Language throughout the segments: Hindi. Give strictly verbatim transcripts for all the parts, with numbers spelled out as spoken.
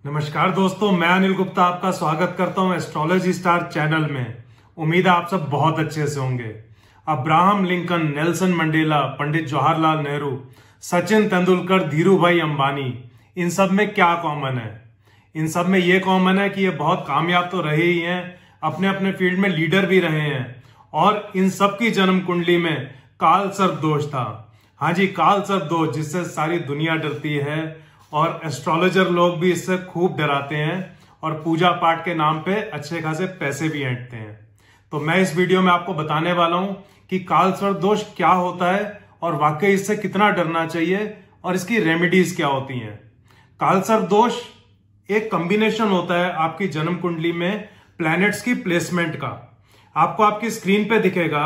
नमस्कार दोस्तों, मैं अनिल गुप्ता आपका स्वागत करता हूं एस्ट्रोलॉजी स्टार चैनल में। उम्मीद है आप सब बहुत अच्छे से होंगे। Abraham Lincoln, Nelson Mandela, Pandit Jawaharlal Nehru, Sachin Tendulkar, Dhirubhai Ambani, इन सब में क्या कॉमन है? इन सब में ये कॉमन है कि ये बहुत कामयाब तो रहे ही हैं, अपने अपने फील्ड में लीडर भी रहे हैं, और इन सब की जन्म कुंडली में काल सर्प दोष था। हाँ जी, काल सर्प दोष, जिससे सारी दुनिया डरती है और एस्ट्रोलॉजर लोग भी इससे खूब डराते हैं और पूजा पाठ के नाम पे अच्छे खासे पैसे भी ऐंठते हैं। तो मैं इस वीडियो में आपको बताने वाला हूं कि काल सर्प दोष क्या होता है और वाकई इससे कितना डरना चाहिए और इसकी रेमेडीज क्या होती हैं। काल सर्प दोष एक कॉम्बिनेशन होता है आपकी जन्म कुंडली में प्लैनेट्स की प्लेसमेंट का। आपको आपकी स्क्रीन पे दिखेगा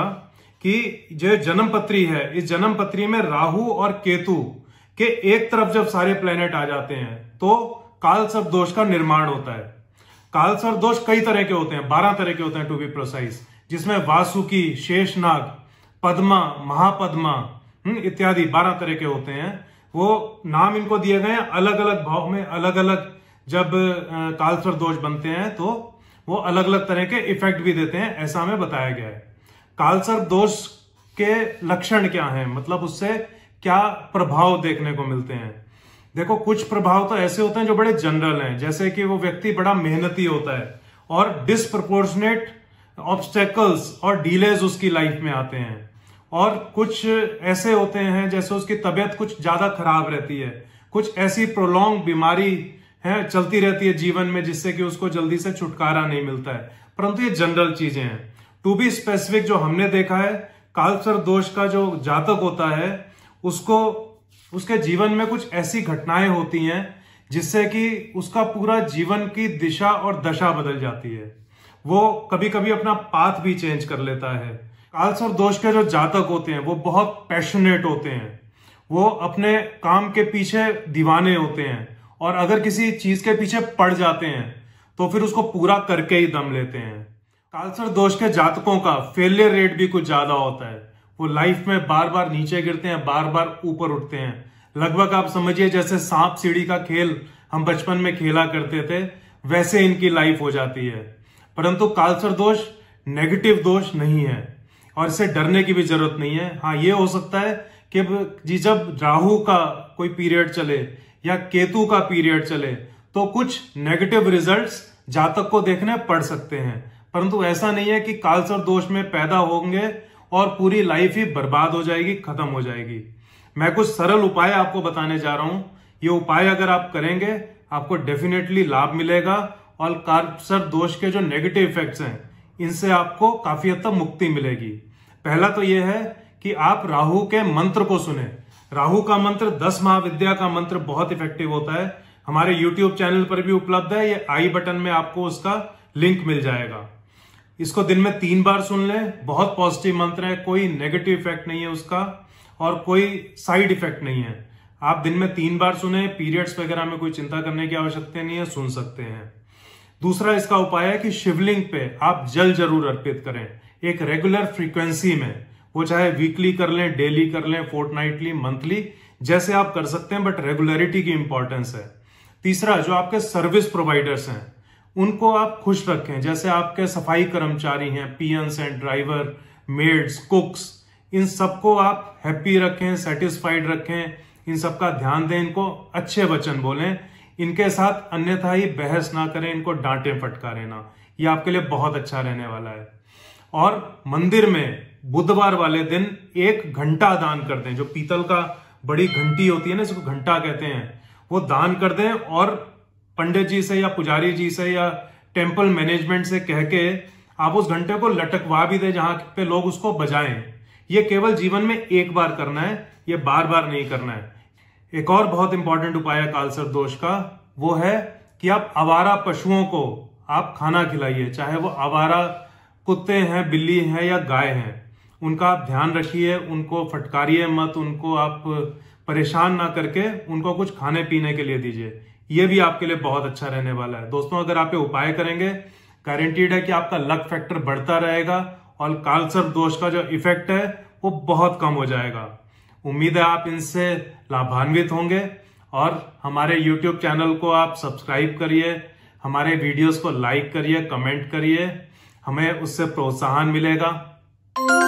कि जो जन्म पत्री है, इस जन्म पत्री में राहु और केतु के एक तरफ जब सारे प्लेनेट आ जाते हैं तो काल सर्प दोष का निर्माण होता है। काल सर्प दोष कई तरह के होते हैं, बारह तरह के होते हैं टू बी प्रोसाइज, जिसमें वासुकी, शेषनाग, पद्मा, महापद्मा इत्यादि बारह तरह के होते हैं। वो नाम इनको दिए गए हैं अलग अलग भाव में। अलग अलग जब काल सर्प दोष बनते हैं तो वो अलग अलग तरह के इफेक्ट भी देते हैं, ऐसा हमें बताया गया है। काल सर्प दोष के लक्षण क्या हैं, मतलब उससे क्या प्रभाव देखने को मिलते हैं? देखो, कुछ प्रभाव तो ऐसे होते हैं जो बड़े जनरल हैं, जैसे कि वो व्यक्ति बड़ा मेहनती होता है और डिसप्रोपोर्शनेट ऑब्स्टेकल्स और डिलेज उसकी लाइफ में आते हैं। और कुछ ऐसे होते हैं जैसे उसकी तबीयत कुछ ज्यादा खराब रहती है, कुछ ऐसी प्रोलॉन्ग बीमारी है चलती रहती है जीवन में जिससे कि उसको जल्दी से छुटकारा नहीं मिलता है। परंतु ये जनरल चीजें हैं। टू बी स्पेसिफिक, जो हमने देखा है, काल सर्प दोष का जो जातक होता है उसको उसके जीवन में कुछ ऐसी घटनाएं होती हैं जिससे कि उसका पूरा जीवन की दिशा और दशा बदल जाती है। वो कभी कभी अपना पाथ भी चेंज कर लेता है। काल सर्प दोष के जो जातक होते हैं वो बहुत पैशनेट होते हैं, वो अपने काम के पीछे दीवाने होते हैं, और अगर किसी चीज के पीछे पड़ जाते हैं तो फिर उसको पूरा करके ही दम लेते हैं। काल सर्प दोष के जातकों का फेलियर रेट भी कुछ ज्यादा होता है। वो लाइफ में बार बार नीचे गिरते हैं, बार बार ऊपर उठते हैं। लगभग आप समझिए जैसे सांप सीढ़ी का खेल हम बचपन में खेला करते थे, वैसे इनकी लाइफ हो जाती है। परंतु काल सर्प दोष नेगेटिव दोष नहीं है और इससे डरने की भी जरूरत नहीं है। हाँ, ये हो सकता है कि जी जब राहु का कोई पीरियड चले या केतु का पीरियड चले तो कुछ नेगेटिव रिजल्ट्स जातक को देखने पड़ सकते हैं, परंतु ऐसा नहीं है कि काल सर्प दोष में पैदा होंगे और पूरी लाइफ ही बर्बाद हो जाएगी, खत्म हो जाएगी। मैं कुछ सरल उपाय आपको बताने जा रहा हूं। ये उपाय अगर आप करेंगे आपको डेफिनेटली लाभ मिलेगा और काल सर्प दोष के जो नेगेटिव इफेक्ट्स हैं इनसे आपको काफी हद तक मुक्ति मिलेगी। पहला तो यह है कि आप राहु के मंत्र को सुने। राहु का मंत्र, दस महाविद्या का मंत्र, बहुत इफेक्टिव होता है। हमारे यूट्यूब चैनल पर भी उपलब्ध है, ये आई बटन में आपको उसका लिंक मिल जाएगा। इसको दिन में तीन बार सुन लें। बहुत पॉजिटिव मंत्र है, कोई नेगेटिव इफेक्ट नहीं है उसका और कोई साइड इफेक्ट नहीं है। आप दिन में तीन बार सुने, पीरियड्स वगैरह में कोई चिंता करने की आवश्यकता नहीं है, सुन सकते हैं। दूसरा इसका उपाय है कि शिवलिंग पे आप जल जरूर अर्पित करें, एक रेगुलर फ्रीक्वेंसी में। वो चाहे वीकली कर लें, डेली कर लें, फोर्टनाइटली, मंथली, जैसे आप कर सकते हैं, बट रेगुलरिटी की इंपॉर्टेंस है। तीसरा, जो आपके सर्विस प्रोवाइडर्स हैं उनको आप खुश रखें, जैसे आपके सफाई कर्मचारी हैं, पीएन्स हैं, ड्राइवर, मेड्स, कुक्स, इन सबको आप हैप्पी रखें, सेटिस्फाइड रखें, इन सबका ध्यान दें, इनको अच्छे वचन बोलें, इनके साथ अन्यथा ही बहस ना करें, इनको डांटे फटकारें ना। ये आपके लिए बहुत अच्छा रहने वाला है। और मंदिर में बुधवार वाले दिन एक घंटा दान कर दें, जो पीतल का बड़ी घंटी होती है ना, इसको घंटा कहते हैं, वो दान कर दें और पंडित जी से या पुजारी जी से या टेंपल मैनेजमेंट से कह के आप उस घंटे को लटकवा भी दे जहां पे लोग उसको बजाएं। ये केवल जीवन में एक बार करना है, ये बार बार नहीं करना है। एक और बहुत इंपॉर्टेंट उपाय है काल सर्प दोष का, वो है कि आप आवारा पशुओं को आप खाना खिलाइए, चाहे वो आवारा कुत्ते हैं, बिल्ली हैं या गाय हैं। उनका आप ध्यान रखिए, उनको फटकारिए मत, उनको आप परेशान ना करके उनको कुछ खाने पीने के लिए दीजिए। ये भी आपके लिए बहुत अच्छा रहने वाला है। दोस्तों, अगर आप ये उपाय करेंगे, गारंटीड है कि आपका लक फैक्टर बढ़ता रहेगा और काल सर्प दोष का जो इफेक्ट है वो बहुत कम हो जाएगा। उम्मीद है आप इनसे लाभान्वित होंगे और हमारे यूट्यूब चैनल को आप सब्सक्राइब करिए, हमारे वीडियोस को लाइक करिए, कमेंट करिए, हमें उससे प्रोत्साहन मिलेगा।